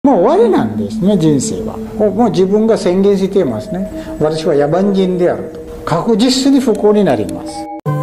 もう終わりなんですね、人生は。もう自分が宣言していますね。私は野蛮人であると。確実に不幸になります。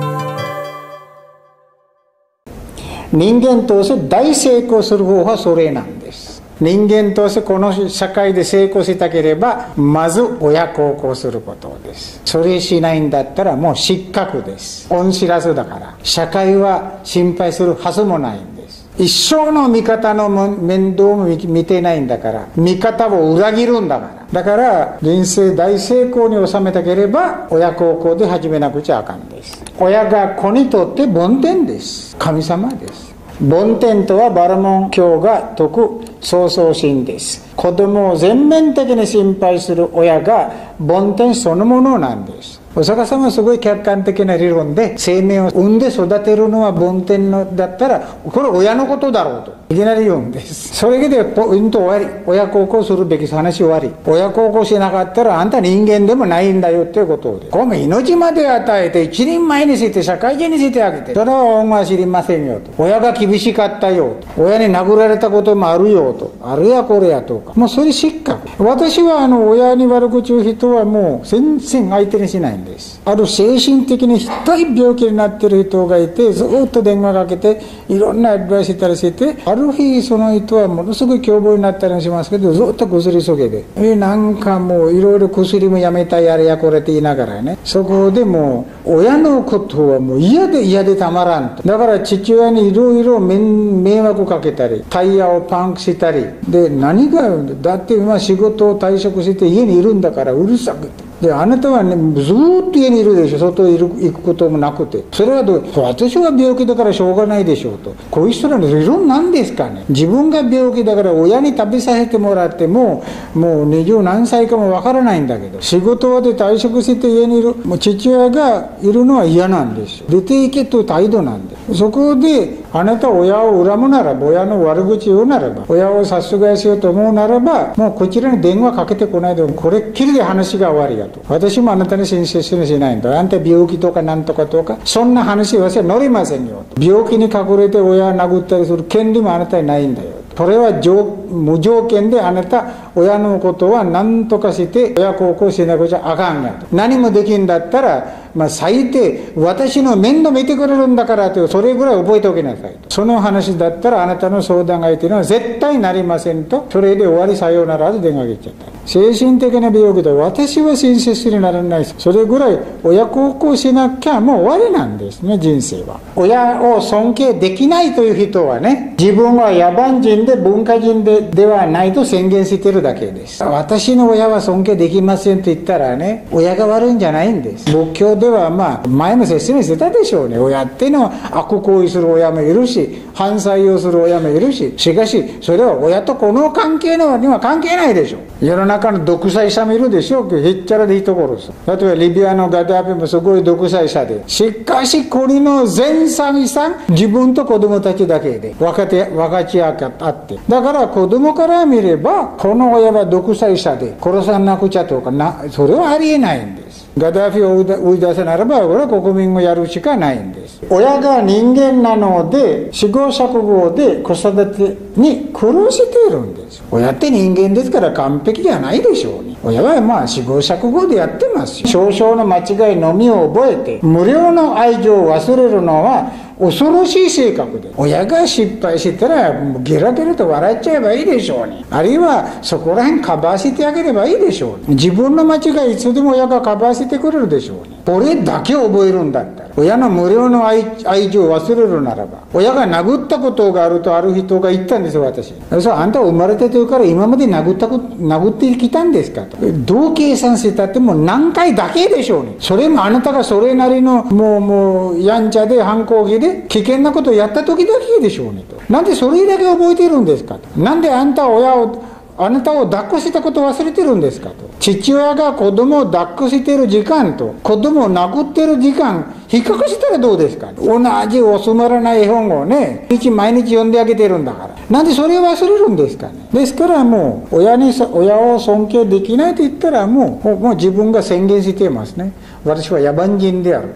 人間として大成功する方法はそれなんです。人間としてこの社会で成功したければ、まず親孝行することです。それしないんだったらもう失格です。恩知らずだから。社会は心配するはずもないんです。一生の味方の面倒も見てないんだから、味方を裏切るんだから。だから人生大成功に収めたければ親孝行で始めなくちゃあかんです。親が子にとって梵天です。神様です。梵天とはバラモン教が説く創造神です。子供を全面的に心配する親が梵天そのものなんです。お釈迦様はすごい客観的な理論で、生命を産んで育てるのは梵天のだったらこれ親のことだろうといきなり言うんです。それでポイント終わり。親孝行するべき話終わり。親孝行しなかったらあんた人間でもないんだよっていうことで、この命まで与えて一人前にして社会人にしてあげて、それは恩は知りませんよと。親が厳しかったよと。親に殴られたこともあるよと。あるやこれやとか、もうそれ失格。私は親に悪口言う人はもう全然相手にしないんです。ある精神的にひどい病気になってる人がいて、ずっと電話かけていろんなアドバイスしたりして、ある日その人はものすごい凶暴になったりしますけど、ずっと薬そげで、なんかもういろいろ薬もやめたいあれやこれって言いながらね、そこでもう親のことはもう嫌でたまらんと。だから父親にいろいろ迷惑かけたり、タイヤをパンクしたりで、何がだって今仕事を退職して家にいるんだからうるさくて、であなたはねずーっと家にいるでしょ、外へ行くこともなくて、それは私は病気だからしょうがないでしょうと。こういう人らの理論なんですかね。自分が病気だから親に食べさせてもらってもう20何歳かもわからないんだけど、仕事で退職して家にいるもう父親がいるのは嫌なんですよ。出ていけという態度なんで、そこであなた親を恨むならば、親の悪口言うならば、親を殺害しようと思うならば、もうこちらに電話かけてこないで、これっきりで話が終わりやと。私もあなたに親切にしないんだ。あんた病気とかなんとかとかそんな話は私は乗りませんよと。病気に隠れて親を殴ったりする権利もあなたにないんだよと。それは無条件であなた親のことは何とかして親孝行しなくちゃあかんやと。何もできんだったら最低私の面倒見てくれるんだからという、それぐらい覚えておきなさいと。その話だったらあなたの相談相手には絶対なりませんと。それで終わり、さようならで電話切っちゃった。精神的な病気で私は親切にならない。それぐらい親孝行しなきゃもう終わりなんですね、人生は。親を尊敬できないという人はね、自分は野蛮人で文化人ではないと宣言してるだけです。私の親は尊敬できませんと言ったらね、親が悪いんじゃないんです。仏教では前も説明してたでしょうね。親っていうのは悪行為する親もいるし、反作用する親もいるし、しかしそれは親とこの関係のには関係ないでしょう。世の中の独裁者もいるでしょう。へっちゃらで人殺す。例えばリビアのガダフィもすごい独裁者で、しかし国の全財産自分と子供たちだけで分かち合って、だから子供から見ればこの親は独裁者で殺さなくちゃとかそれはありえないんです。ガダフィを追い出せならばこれは国民をやるしかないんです。親が人間なので試行錯誤で子育てに苦労しているんです。親って人間ですから完璧じゃないでしょうね。親は試行錯誤でやってますよ。少々の間違いのみを覚えて無料の愛情を忘れるのは恐ろしい性格で、親が失敗したらゲラゲラと笑っちゃえばいいでしょうね。あるいはそこら辺カバーしてあげればいいでしょうね。自分の間違いいつでも親がカバーしてくれるでしょうね。これだけ覚えるんだったら、親の無料の愛情を忘れるならば、親が殴ったことがあるとある人が言ったんですよ、私。そう、あんた生まれてというから今まで殴ってきたんですかと。どう計算してたってもう何回だけでしょうね。それもあなたがそれなりのもうやんちゃで反抗期で危険なことをやった時だけでしょうねと。なんでそれだけ覚えているんですかと。なんであなたを抱っこしたことを忘れてるんですかと。父親が子供を抱っこしている時間と子供を殴っている時間比較したらどうですか。同じおつまらない絵本をね毎日読んであげてるんだから、なんでそれを忘れるんですかね。ですからもう親を尊敬できないと言ったらもう自分が宣言していますね。私は野蛮人であると。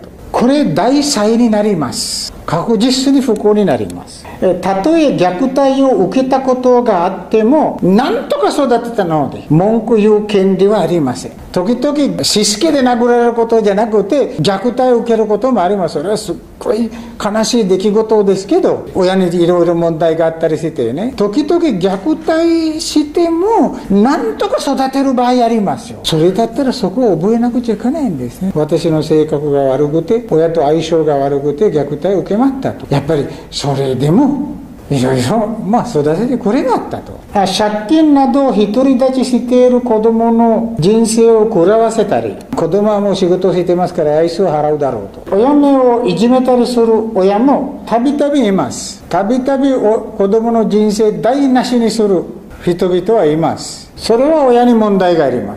これ大災になります。確実に不幸になります。たとえ虐待を受けたことがあっても、なんとか育てたので文句言う権利はありません。時々しつけで殴られることじゃなくて虐待を受けることもあります。それはすっごい悲しい出来事ですけど、親にいろいろ問題があったりしてね、時々虐待してもなんとか育てる場合ありますよ。それだったらそこを覚えなくちゃいけないんですね。私の性格が悪くて、親と相性が悪くて虐待を受けまったと、やっぱりそれでもいろいろ育ててくれなかったと。借金などを独り立ちしている子供の人生を狂わせたり、子供はもう仕事をしてますから愛想を払うだろうと、親目をいじめたりする親もたびたびいます。たびたび子供の人生台無しにする人々はいます。それは親に問題があります。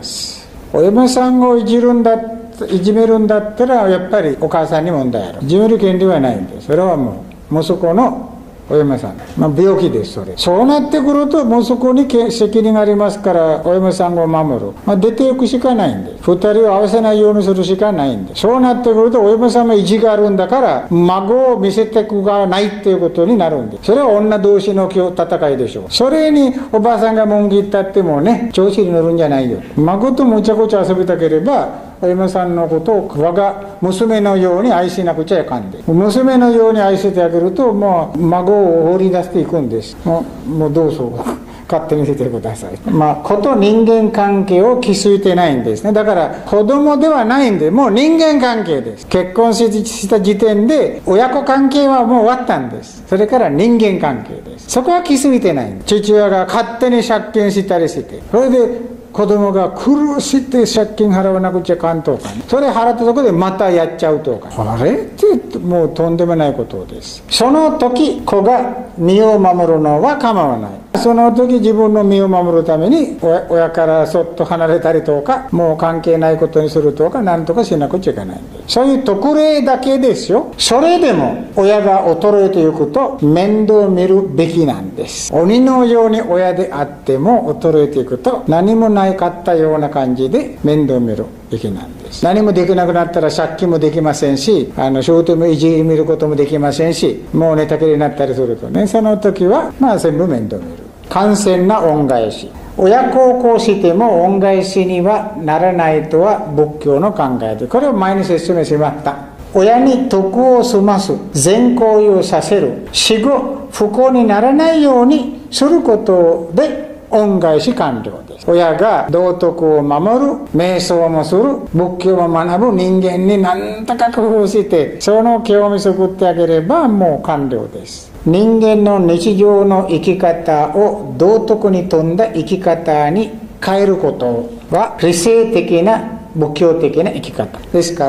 お嫁さんをいじめるんだったらやっぱりお母さんに問題ある。いじめる権利はないんです。それはもう息子のお嫁さん、病気です。そうなってくると息子に責任がありますから、お嫁さんを守る、出ていくしかないんで、二人を合わせないようにするしかないんで、そうなってくるとお嫁さんも意地があるんだから孫を見せてくがないっていうことになるんで、それは女同士の戦いでしょう。それにおばあさんが文句言ったってもね、調子に乗るんじゃないよ。孫とむちゃくちゃ遊びたければお嫁さんのことを我が娘のように愛しなくちゃいかんで、娘のように愛してあげるともう孫を放り出していくんです。もうどうぞ勝手にしてください。子と人間関係を築いてないんですね。だから子供ではないんで、もう人間関係です。結婚した時点で親子関係はもう終わったんです。それから人間関係です。そこは築いてないんです。父親が勝手に借金したりして、それで子供が苦して借金払わなくちゃかんとかね、それ払ったところでまたやっちゃうとか、あれってもうとんでもないことです。その時子が身を守るのは構わない。その時自分の身を守るために親からそっと離れたりとか、もう関係ないことにするとか、何とかしなくちゃいけないんで、そういう特例だけですよ。それでも親が衰えていくと面倒見るべきなんです。鬼のように親であっても衰えていくと何もないかったような感じで面倒見るべきなんです。何もできなくなったら借金もできませんし、仕事もいじめることもできませんし、もう寝たきりになったりするとね、その時は全部面倒見る。完全な恩返し。親孝行しても恩返しにはならないとは仏教の考えで、これを前に説明しました。親に徳を済ます善行為をさせる、死後不幸にならないようにすることで恩返し完了です。親が道徳を守る、瞑想もする、仏教も学ぶ人間に何とか工夫してその興味作ってあげればもう完了です。人間の日常の生き方を道徳に富んだ生き方に変えることは理性的な仏教的な生き方ですから、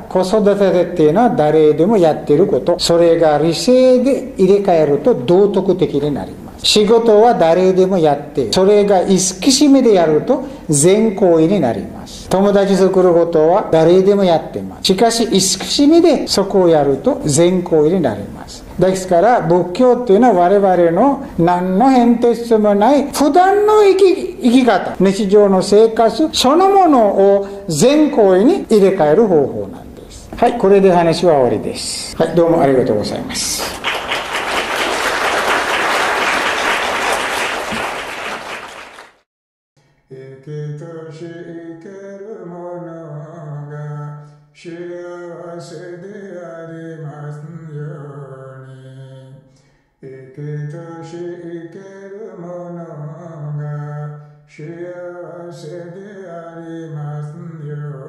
子育てっていうのは誰でもやっていること、それが理性で入れ替えると道徳的になります。仕事は誰でもやって、それが意識しめでやると善行為になります。友達作ることは誰でもやってます。しかし意識しめでそこをやると善行為になります。ですから仏教っていうのは我々の何の変哲もない普段の生き方、日常の生活そのものを善行為に入れ替える方法なんです。はい、これで話は終わりです。はい、どうもありがとうございます。生きとし生けるものが幸せでありますように。生きとし生けるものが幸せでありますように。